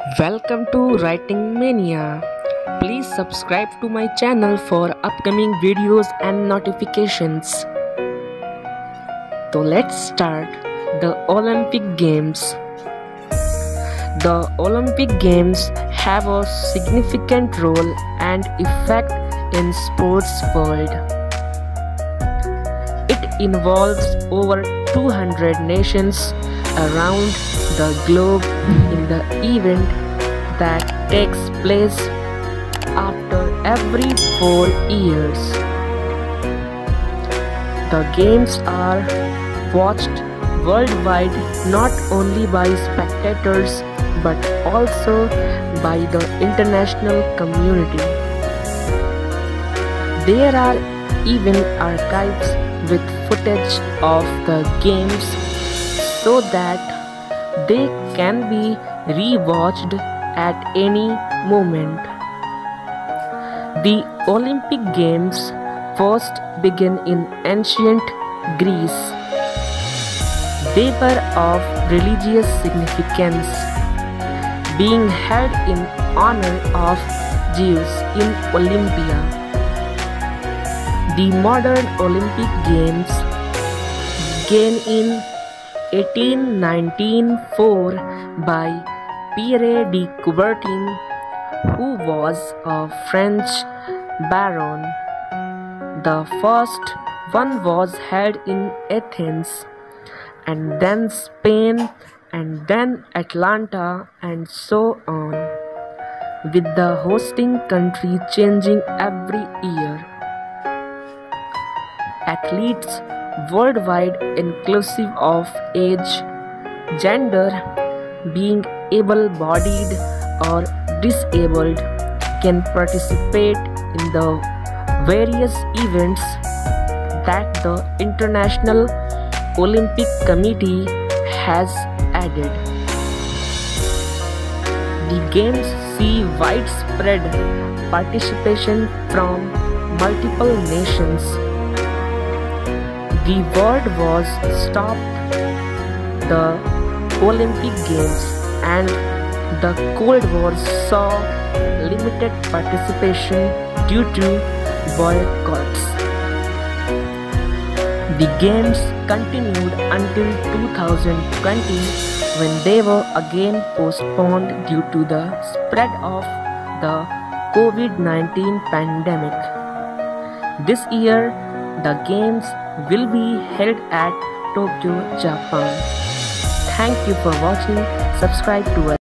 Welcome to Writing Mania. Please subscribe to my channel for upcoming videos and notifications. So let's start the Olympic Games. The Olympic Games have a significant role and effect in sports world. It involves over 200 nations around the globe in the event that takes place after every 4 years. The games are watched worldwide not only by spectators but also by the international community. There are even archives with footage of the games so that they can be rewatched at any moment. The Olympic Games first began in ancient Greece. They were of religious significance, being held in honor of Zeus in Olympia. The modern Olympic Games began in 1894 by Pierre de Coubertin, who was a French baron. The first one was held in Athens, and then Spain, and then Atlanta, and so on, with the hosting country changing every year. Athletes worldwide, inclusive of age, gender, being able-bodied or disabled, can participate in the various events that the International Olympic Committee has added. The Games see widespread participation from multiple nations. The world was stopped the Olympic Games, and the Cold War saw limited participation due to boycotts. The Games continued until 2020, when they were again postponed due to the spread of the COVID-19 pandemic. This year, the Games will be held at Tokyo, Japan. Thank you for watching. Subscribe to us.